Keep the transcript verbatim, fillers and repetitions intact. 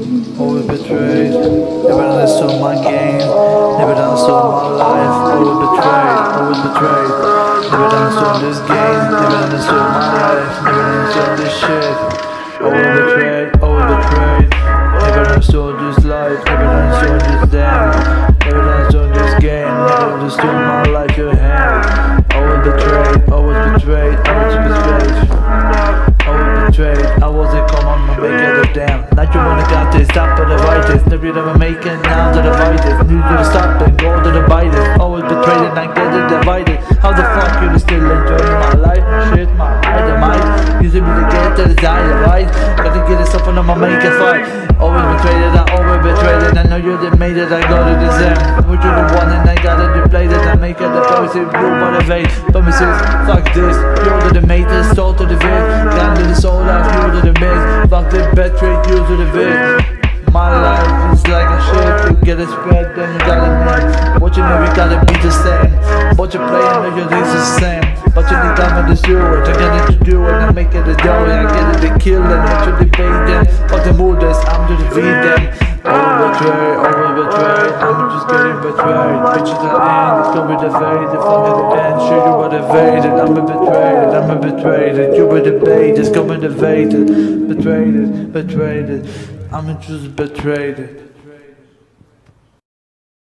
always betrayed. Never understood my game, never understood my life. Always betrayed, always betrayed. Never understood this game, never understood my life, never understood this shit. Always betrayed, always betrayed. Never understood this life, never understood this damn. Never understood this game, never understood my life you had. Always betrayed, always betrayed, always betrayed. Always betrayed, I wasn't common, I'm making it damn. Now you wanna got this, stop for the vitest. Never ever make it now to the vitest. Need to stop and go to the vitest. Always betrayed and I get it divided. How the fuck you still enjoying my life? Shit, my dynamite. Using me to get to the side, right? Gotta get it up and I'ma make it fight. Always betrayed it, I always betrayed it. I know you that made it, I go to the same. But you're the one and I gotta replay it. I make it the positive, you motivate. Promises, fuck this. You're the mate, the soul to the vid. Down to the soul, out you to the mid. Fuck the betray, you to the vid. My life is like a shit, you get it spread, then you gotta net. What you know, you gotta be the same. What you play, I know your things the same. But you need time to do it, I get it to do it, I make it a dough, I get it to kill them, what you debate them. Fuck the mooders, I'm to defeat them. Always betrayed, always betrayed, I'm just getting betrayed. Bitch at the end, it's gonna be the fate, the fuck at the end, sure you were evaded. I'm a betrayed, I'm a betrayed, you were debated, it's gonna be evaded. Betrayed, betrayed, I'm just betrayed.